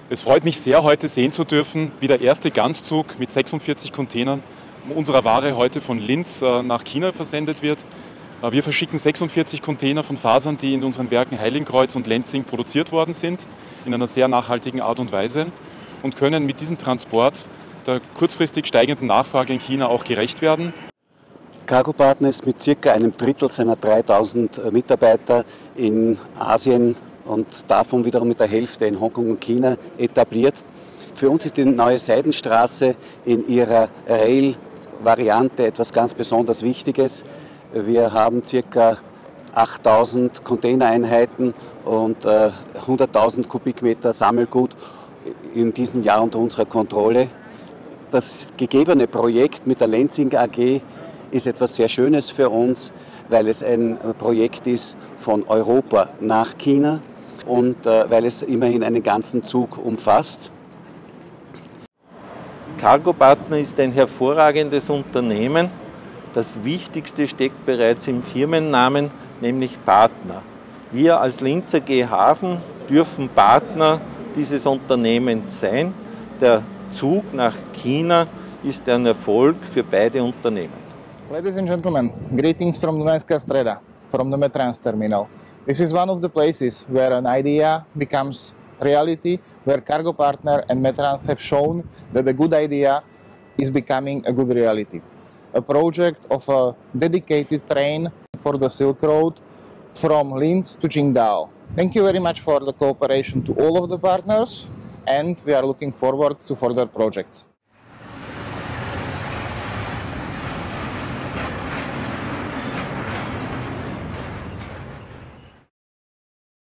Es freut mich sehr, heute sehen zu dürfen, wie der erste Ganzzug mit 46 Containern unserer Ware heute von Linz nach China versendet wird. Wir verschicken 46 Container von Fasern, die in unseren Werken Heiligenkreuz und Lenzing produziert worden sind, in einer sehr nachhaltigen Art und Weise und können mit diesem Transport der kurzfristig steigenden Nachfrage in China auch gerecht werden. Cargo-Partner ist mit circa einem Drittel seiner 3000 Mitarbeiter in Asien und davon wiederum mit der Hälfte in Hongkong und China etabliert. Für uns ist die neue Seidenstraße in ihrer Rail-Variante etwas ganz besonders Wichtiges. Wir haben ca. 8000 Containereinheiten und 100.000 Kubikmeter Sammelgut in diesem Jahr unter unserer Kontrolle. Das gegebene Projekt mit der Lenzing AG ist etwas sehr Schönes für uns, weil es ein Projekt ist von Europa nach China und weil es immerhin einen ganzen Zug umfasst. Cargo-Partner ist ein hervorragendes Unternehmen. Das Wichtigste steckt bereits im Firmennamen, nämlich Partner. Wir als Linz AG Hafen dürfen Partner dieses Unternehmens sein. Der Zug nach China ist ein Erfolg für beide Unternehmen. Ladies and gentlemen, greetings from Dunajska Streda, from the Metrans terminal. This is one of the places where an idea becomes reality, where Cargo-Partner and Metrans have shown that a good idea is becoming a good reality. A project of a dedicated train for the Silk Road from Linz to Qingdao. Thank you very much for the cooperation to all of the partners, and we are looking forward to further projects.